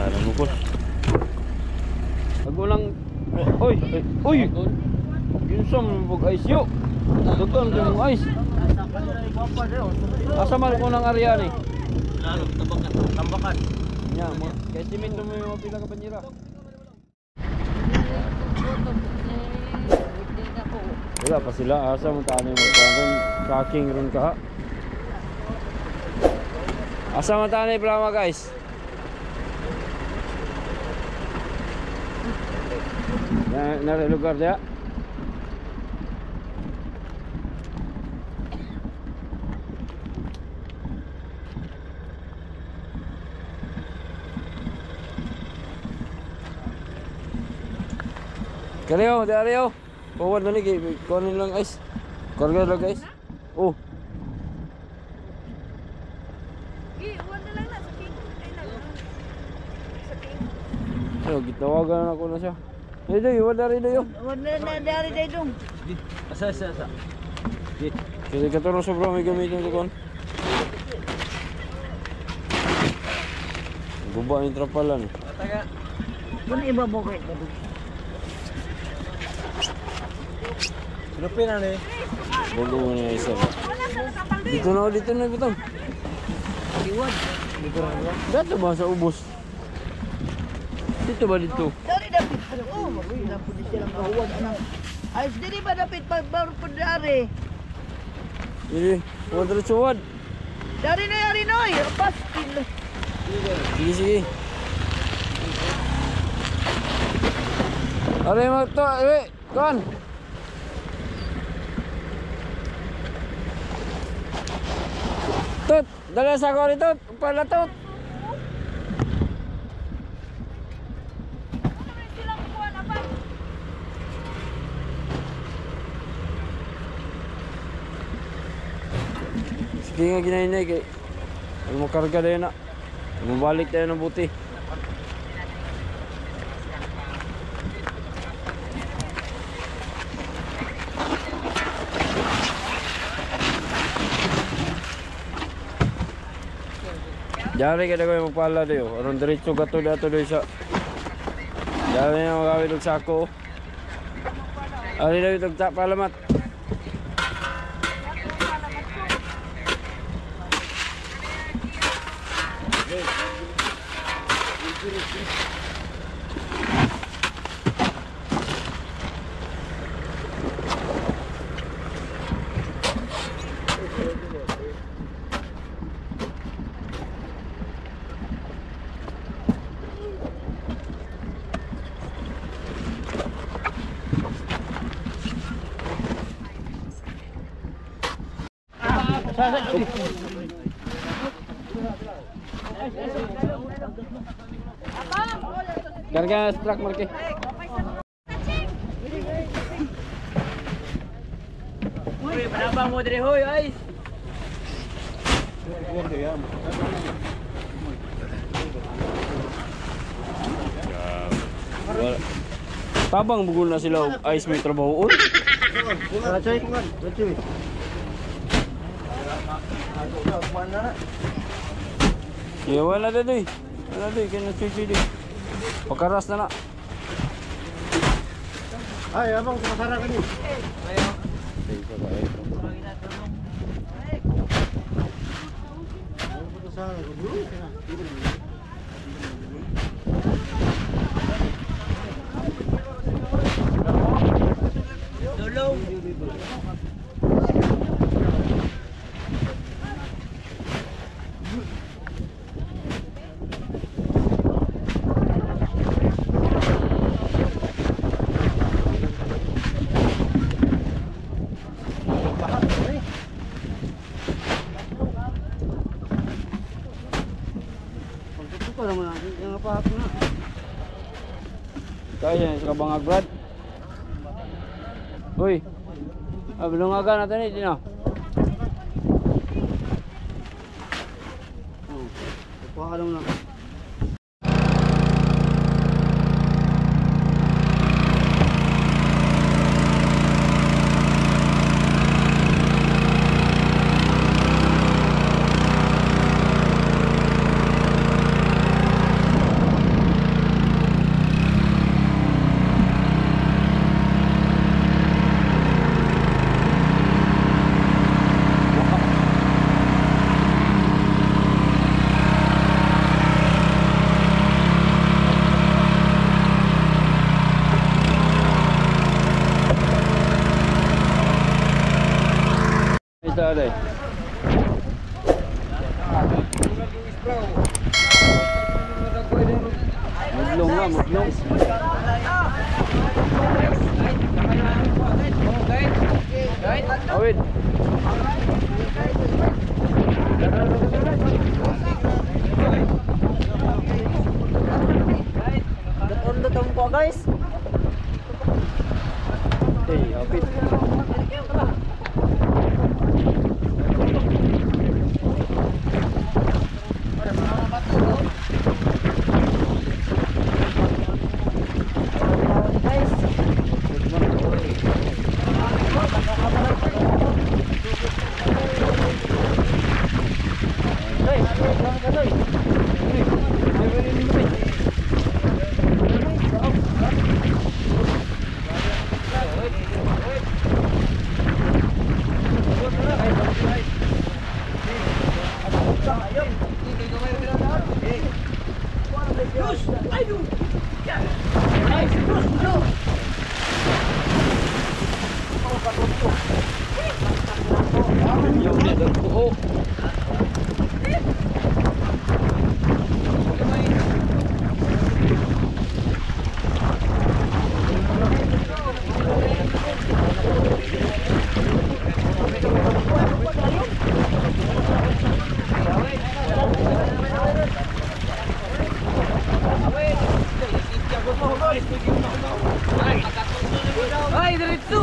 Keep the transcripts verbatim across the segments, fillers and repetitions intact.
Sana mo. Ako lang. Oy, oy. Ginsam pag ice yo. Dugan yung ice. Asa man ko nang area ni? Lalo, tambakan, tambakan. Nya, mo kay simento mo yung pila ka banyera. Wala pa sila asa mo tani mo karon tracking ron ka. Asa mo tani plama guys? Na na lugar dia. Kaliyo, dariyo. Forward na ni, kunin lang guys. Karga lang guys. Oh. Iwan na lang na sa king. Sa king. So, gitawagan ako na siya. Hey, day, iwan na rin dayo. Iwan na na dari day dong. Asa, asa, asa. Kasi katulong sobra may gamitin ko kon. Guba yung trapalan. Taga. Kung iba mo kayo. Lupin na ni. Bago mo na isa. Dito na, dito na, bitang. Iwan. Dito ba sa ubos? Dito ba dito? Dari dapat. Oh, mabuhay na po di silang kahuwag. Ayos dili ba dapat baru po dari? Ini, huwag na suwad. Dari na yari noy. Pas. Sige, sige. Aray mo ito, eh, kan. Tut, dala sa ako rito, pala tut. Sige nga ginahinay kay ano mo karga na yun na. Bumalik tayo ng buti. Jari kada ko yung magpala doyo. Aron diretso gato dato doyo sa. Jari na magawin og sako. Ari na itong palamat. Karga truck marke. Hoy, panabang mo dire hoy, ay. Tabang bugol na sila og ice may trabaho. Wala choy. Wala choy. Ya wala dadoy. Wala dadoy kay na chichi di. Pakaras na na. Ay, abang sumasara ka ni. Ayo. Tulong. Kaya sa kabangag Brad. Uy. Ah, bilungagan natin eh, di na. Oh, kuha ka lang na. isda deh. Muglong nga, muglong. Awid. Datang po guys. Eh, apit. Ay, diretso.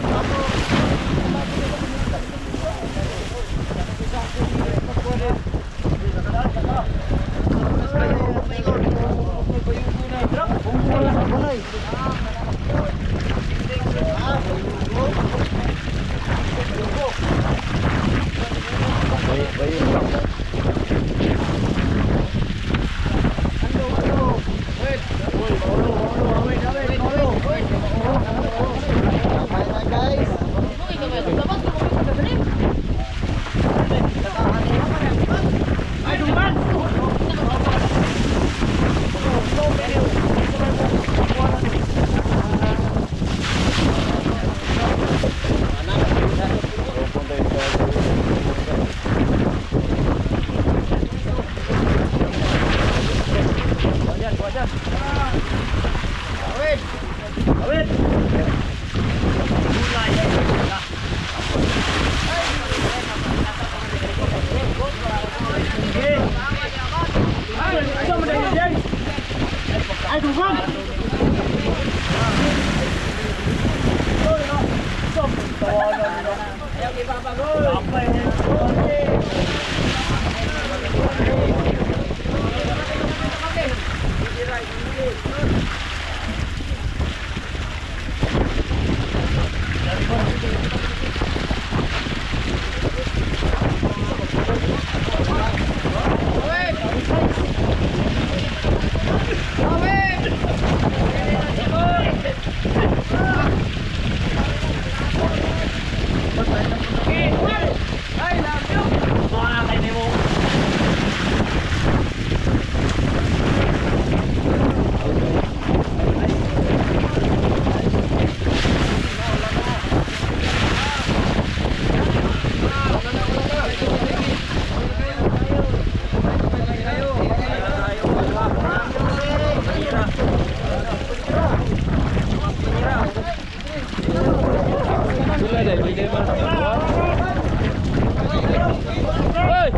Hoy!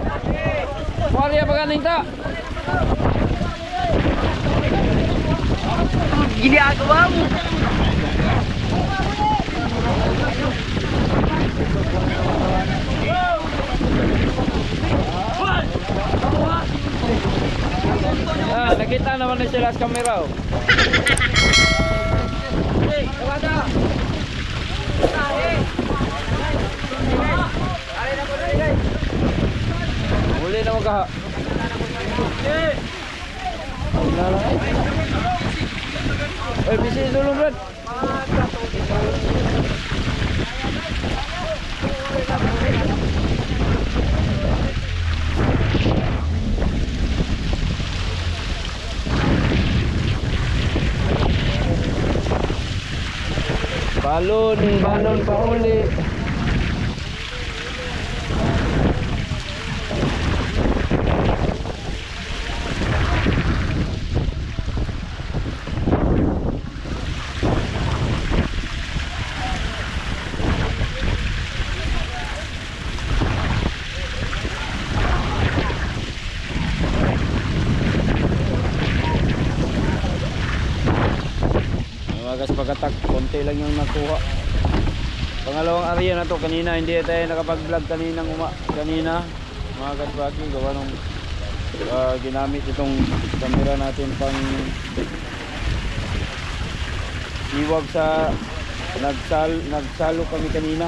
Maria paganing ta. Ginagawa mo. Ah, nakita naman na sila sa kamera. Oh. Huli na magkaha. Eh, bisi dulu, Brad. Balon, balon pa uli. kaspagatak, konti lang yung nakuha. Pangalawang area na to. Kanina hindi tayo nakapag-vlog kaninang uma kanina mga kasbaki, gawa nung uh, ginamit itong camera natin pang iwag sa nagsal nagsalo kami kanina.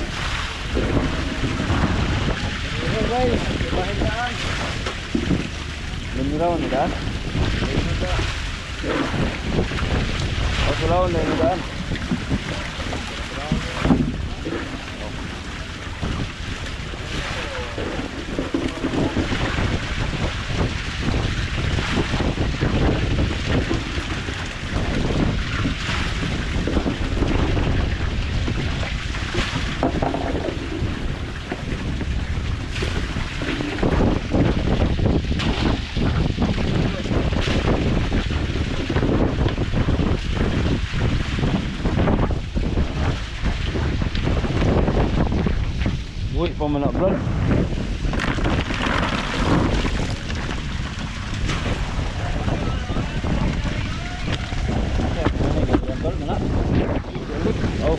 Hey guys, bahay daan. Lumiraw na daan. Oh, sulaw na daan. Uy, pamana bro. Oh.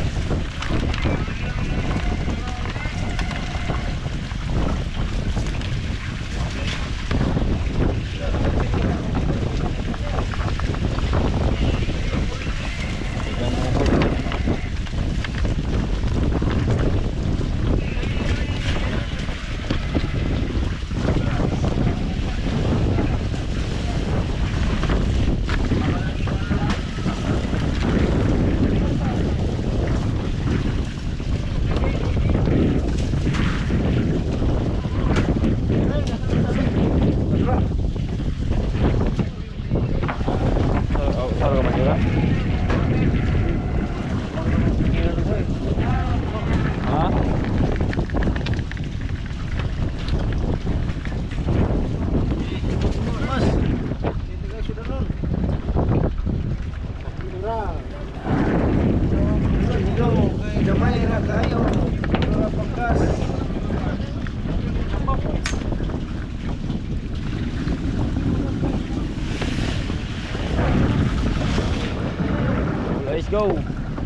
Let's go.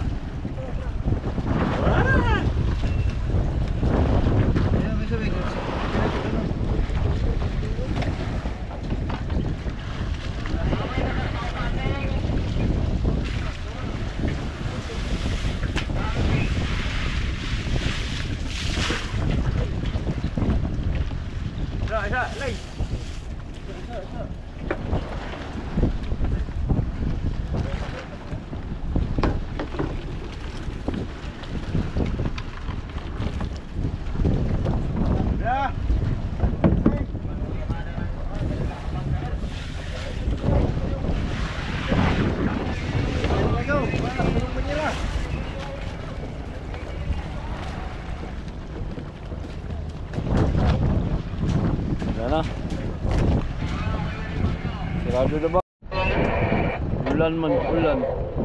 Na. Sirado na ba? Ulan man, ulan.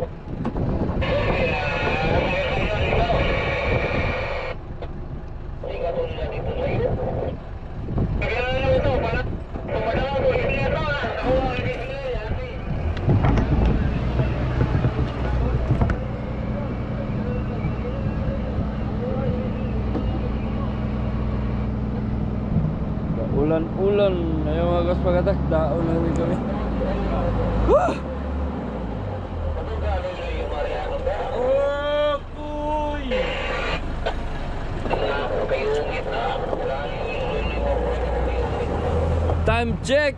Ulan-ulan, ayaw mga kaspagatak, daon na rin kami. Wah! Oh, kuy! Time check!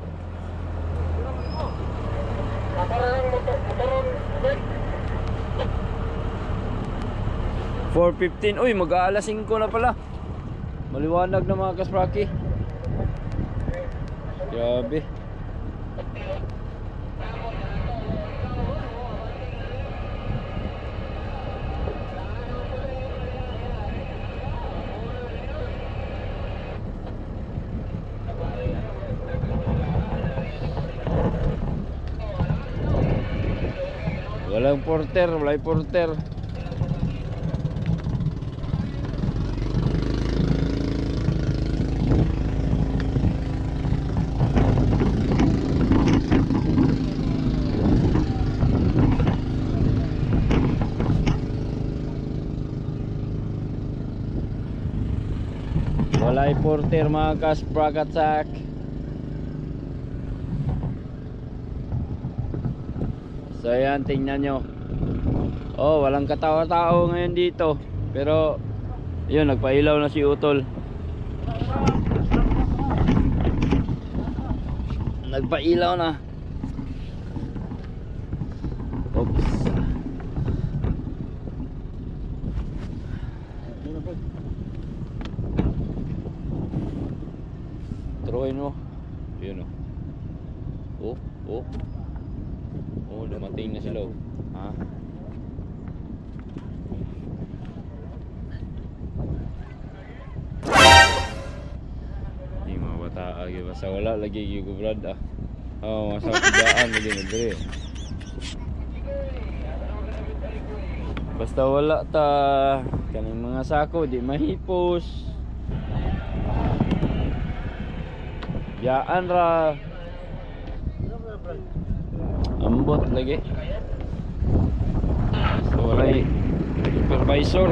four fifteen. Uy, mag-aalas singko na pala. Maliwanag na mga kaspraki. Grabe. Walang porter, walang porter. supporter mga kasprakatak. So yan, tingnan nyo. Oh, walang katawa-tao ngayon dito. Pero yun, nagpailaw na si Utol. Nagpailaw na. Oops. Turuin mo. Yun o. Oh, oh. Oh, dumating na sila. Ha? Hindi mga bata lagi. Basta wala lagi yung brad ah. Oh, masa pijaan lagi nandiri. Basta wala ta kaning mga sako di mahipos. Yaan ra. Ambot lagi. So walay supervisor.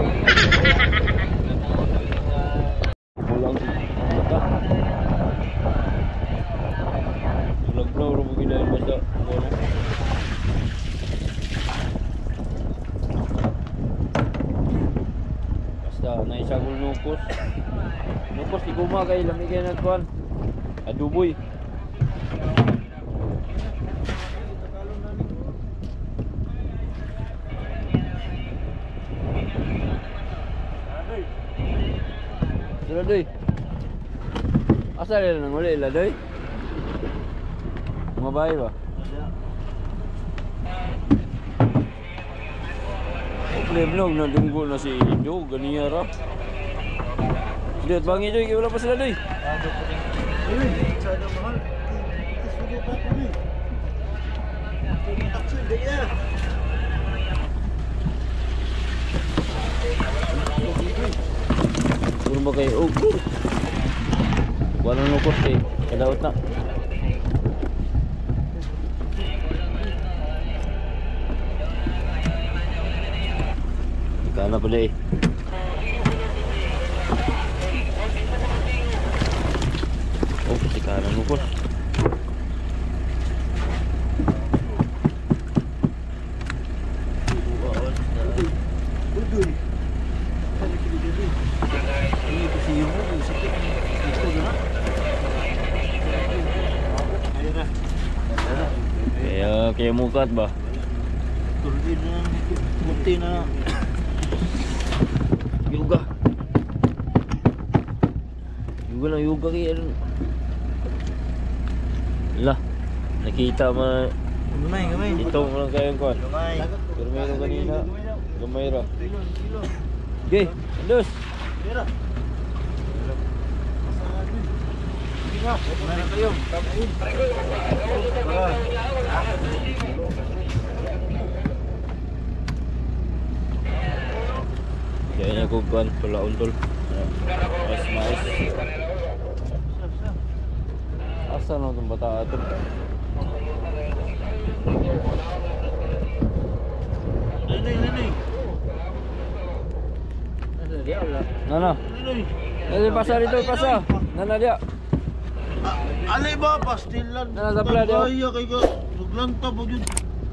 Pulang bata. Pulang-pulang ro bugid dahil basta bono. Basta naisagol nukos. Nukos di guma kay lamigay na kuan. Aduboy. Sila doy. Asa nila nang uli ila doy? Mga bahay ba? Leblog na dunggo na si Indo, ganiya ra. Diyot bangi doy, kaya wala pa sila doy. Sana mahal. Isulit pa ko ni. Taksi dia. Puro ba kayo? Oh, oh. Walang nukos eh. Kadaot na. Ika na pala eh. Oh, si kanan nukos. Kaya kaya mukat ba? Tuloy na muti na. Yoga. Yoga lang yoga kaya. Lah, nakita ma Gamay, gamay. dito mo lang kayong kuan. Gamay. Pero meron kanina. Gamay ra. Okay, andos. Tira. Mana kayo? Tapuin. Kayaknya ko kuan pula untol. Mas mais. Asa no tong bata ato? Neneng, neneng. Nana. Neneng. Nana pasar itu pasar. Nana dia. Alay ba pastilan? Nana sa pala dia. Ay, kay ka. Suglanta po yun.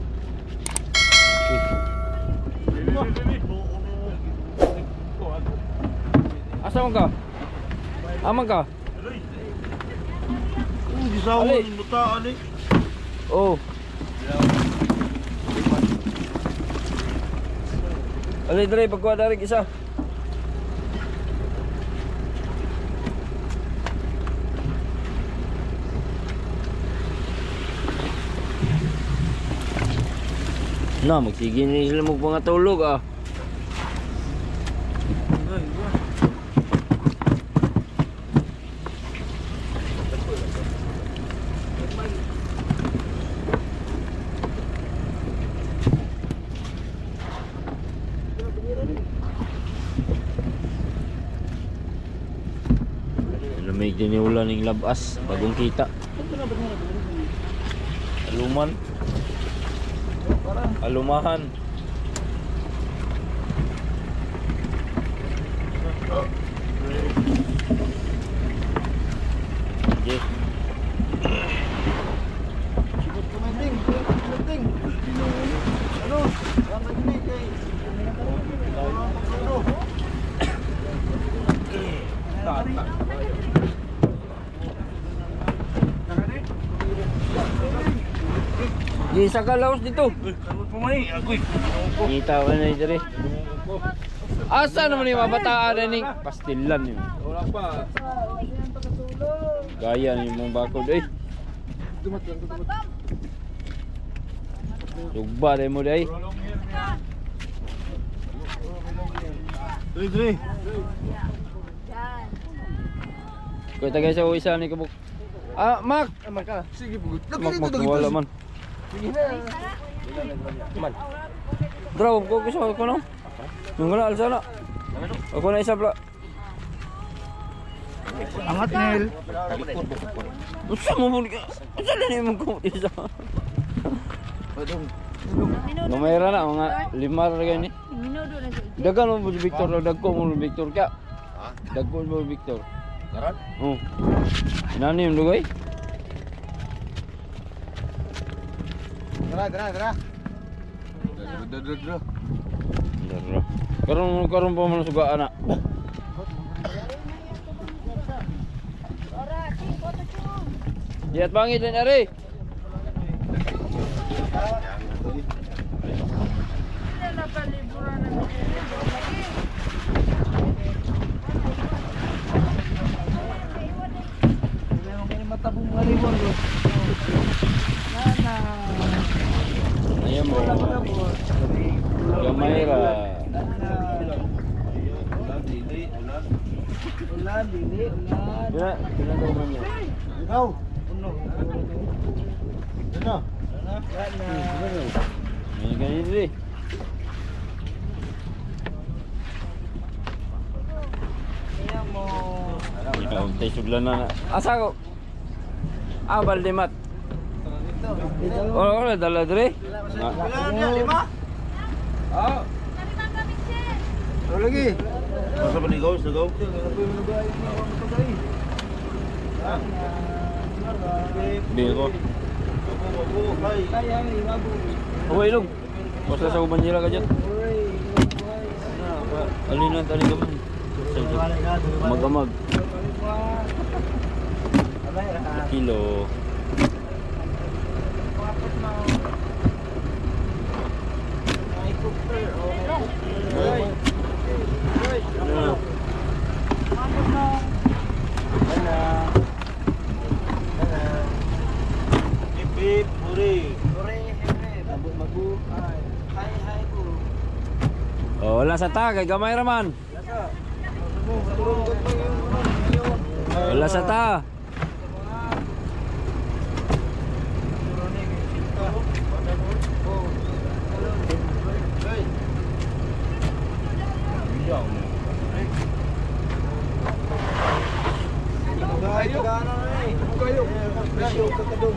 Asa man ka? Aman ka? Oh, gisawa Ali. ng butaan eh. Oh. Ali dre pagkuha dari isa. Na, magsige ni sila magpangatulog ah. Lamig din yung ulan ng labas, bagong kita. Aluman. Alumahan. Pwede. Sibot kumenting, sibot kumenting. Ano? Ang magini kay. Di isa ka laos dito. Ngita ka na dito rin. Asa naman yung mabataan na ni pastilan yun. Wala pa. Gaya ni mong bakod eh. Dumat yan, dumat. Sugba rin mo day. Dre, dre. Kaya tagay sa isa ni kabuk. Ah, Mak! Aman ka. Sige po. Mak, Mak, wala man. Sige na. Man. Draw, ko gusto ko no? Yung wala, alsa na. Ako na isa pala. Angat Nel. Usa mo mo ka. Usa na ni mo ko isa. Lumera na mga lima ra gani. Minudo na siya. Dagan mo si Victor, dagko mo Victor ka. Dagko mo Victor. Karan? Oh. Nani yung lugoy? Dra, dra, dra. Dra, dra, dra. Dara. Karon karon pa man suga anak. Diat bangit din ari. Matabong ngalimon bro. Nana. Ayan mo. Gamay ra. Ulan, dili, ulan. Dira, dira daw man niya. Ikaw. Uno. Ano? May ganito diri. Ayan mo. Ikaw tay sudlan na. Asa ko? Ah, Baldimat. Oh, oh, dala diri. Ilan yan? Lima? Oo. Ano lagi? Masa panigaw, sagaw? Biro. Oh, ilog. Basta sa uban nila ka dyan. Alinan tali ka man. Mag-amag. Kilo. Bip, puri. Oh, wala sa ta, kay gamay raman. Wala sa ta. Kayo. Kayo. Presyo kakadong.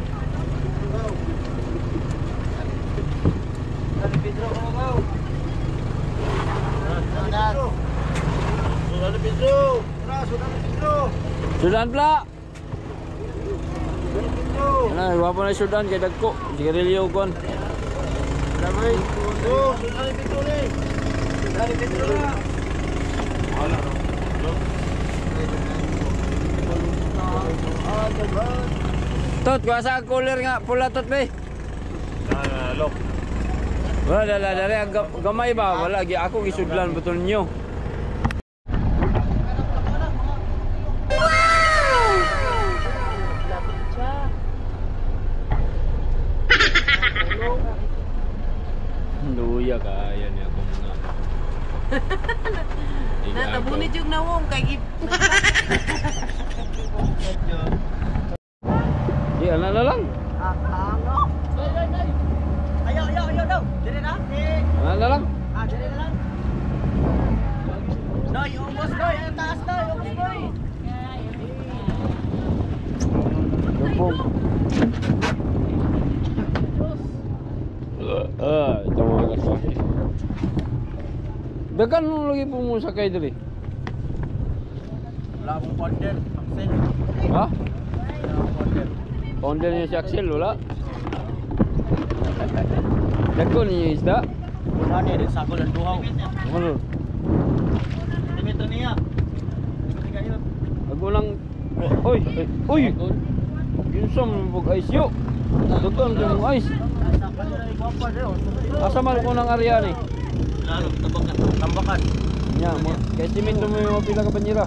Dali Pedro ko daw. Pedro. Sudah Pedro. Tara, sudah Pedro. Sudan pla. Pedro. Ana, wapo na sudan kay dagko. Sigarilyo kon. Damay. Oh, sudah Pedro ni. Dali Pedro na. Wala. Tot, kuasa ang cooler nga pula tot be. Ah, lok. Wala dala dala Ga- gamay ba? Wala gi ako gisudlan betul nyo. Luya kaya niya ako muna. Natabunit yung nawong kay gip. Di ana na lang. Ano? Ayo, ayo, ayo daw. Dire na. Ana na lang. Ah, dire na lang. Noy, umos noy, ang taas noy, umos noy. Dumpong. Ah, ito mga kaswaki. Dagan mo lagi po mo sakay dali. Wala mong partner, Maxen. Ha? Wala Founder niya si Axel, wala. Dagko niyo isda. Ano ya, sakol ang duhaw. Ano? Dito niya. Ako lang. Oy, oy, oy. Yun sa mga ice yo. Dagko ng ice. Asa man ko ng area ni? Lalo, tambakan. Tambakan. Nya, mo kay simento mo yung pila ka banyera.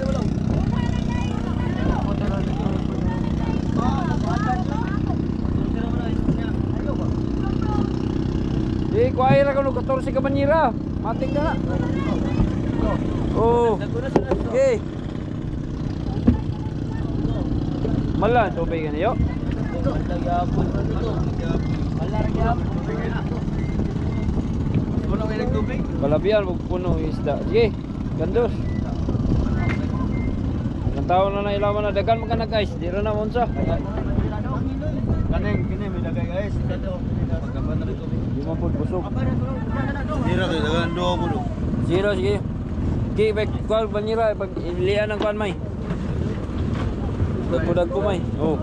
Di kuai ra kuno fourteen ka banyera. Matik ka na. Oh. Okay. Mala tubig ni yo. Balabian mo puno yung isda. Sige, gandos. Ang tao na nailaman na dagan mga nag-ice. Di rin na unsa. Kaning, kini may dagay guys. Pagkaban na rin tubig. Di man po busog. Dira kay dagan duhaw mo do. Zero, sige. Sige, baik kual banyera. Ilian ang kuan may. Dag ko may. Oh.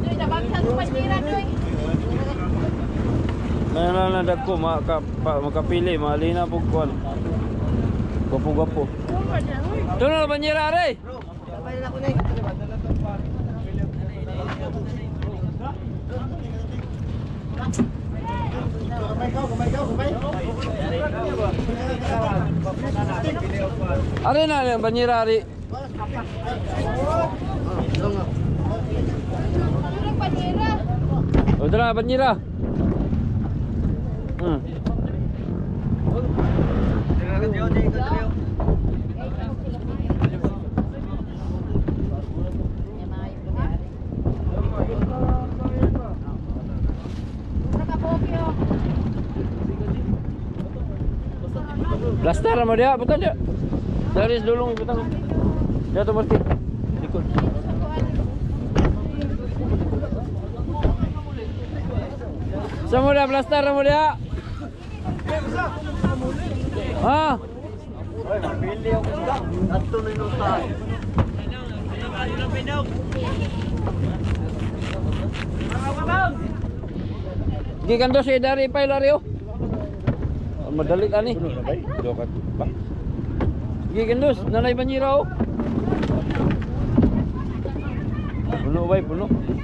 Kaya na na dag ko maka, pa, makapili. Malina po kuan. Gapo-gapo. Ito na banyera re. Ari na yung banyera ari. O dala banyera. Hmm. Plaster mo dia, betul dia. Dari dulu betul. Dia tu mesti ikut. Semua dah plaster mo dia. Ha? Oy, napili ako sa ato na inuta. Sige kanto si dari pa ilario. Madali ka ni. Dokat pa. Sige kandos, nanay banyera oh. Puno bay, puno.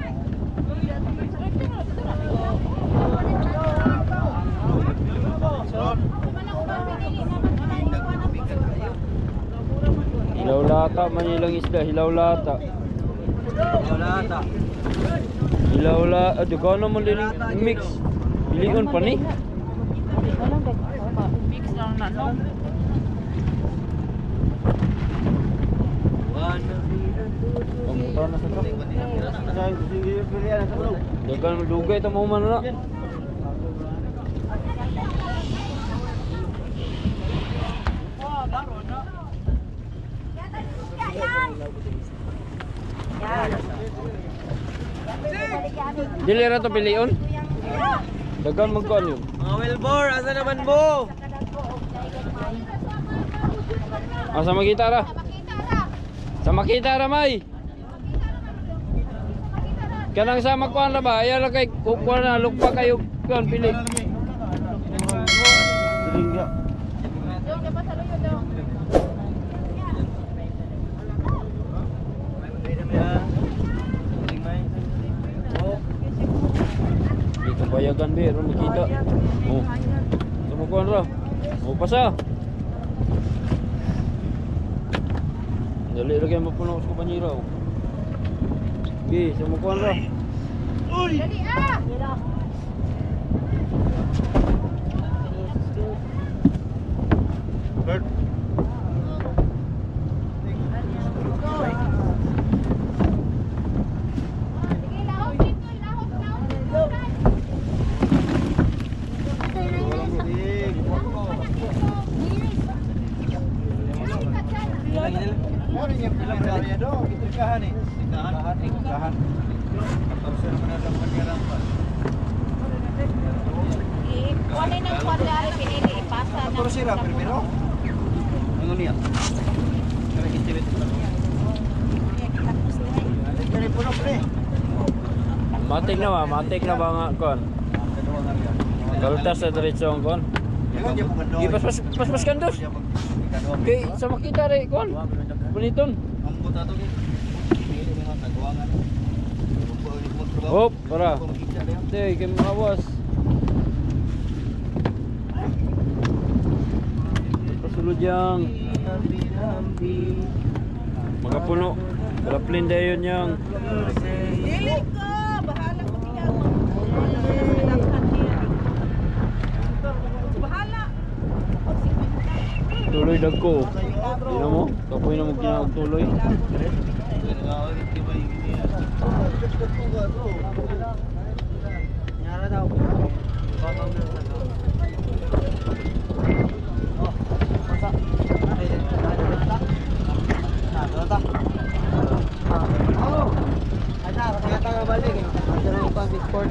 Hilaw lata man ilang isda, hilaw lata. Wala ta. Hilaw lata, aduh kau naman din mix. Pilihan pa ni. Mix lang na no. Pamutan na sa truck. Sayang sige pilihan sa bro. Dagan dugay ta mo man na. Dili ra to pilion. Dagan magkuan yun. Mga Wilbur, asa naman mo? Asa makita ra? Sa makita ra may. Kanang sa magkuan ra ba? Aya ra kay kukuan na lugpa kayo kuan pili. Ringga. Dito bayagan be, ron makita. Oh. Sa magkuan ra. Oh pasa. Dali lagi mo puno sa banyera. Okay, sa magkuan ra. Dali ah. Bert. Kunin ng kuwari pinili ipasa na. Pero sila primero. Ano niya? Kaya kintiwit ko lang. Kaya puno pre. Matik na ba? Matik na ba nga kon? Kaltas sa diretso ang kon. Di pas pas pas pas kandos. Kay sa makita re kon. Buniton. Hop, para. Tay, kay mawas. Pasulod yang mga puno. Laplin dayon yang. Dili ko, bahala ko niya. Bahala. Tuloy dagko. Dino mo? Kapoy na mo ginaog tuloy. Nyara daw. Ada, kata ka balik eh. Ada ng passport.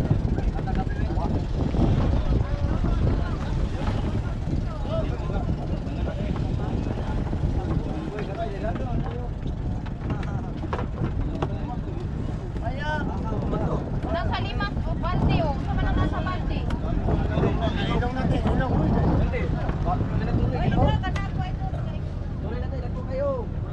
Nasa lima o balde o. Saan ka nasa balde? Ilong natin, ilong. Ay, wala ka na ako ito. Tuloy natin, dako kayo.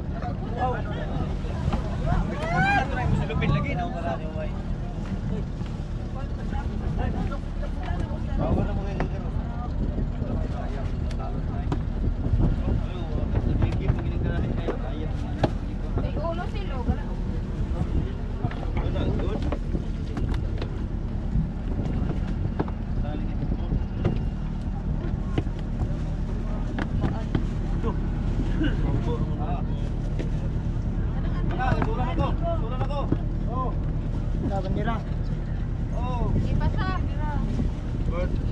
Ay, ulo silo. Nah, bandera. Ipasa.